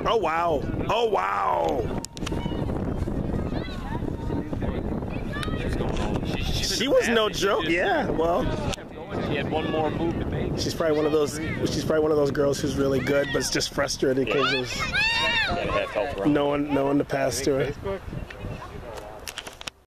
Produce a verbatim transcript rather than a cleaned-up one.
Oh, wow. Oh, wow. She was no joke. Yeah, well. She had one more move to make. She's probably one of those. She's probably one of those girls who's really good, but it's just frustrated because there's no one, no one to pass to her.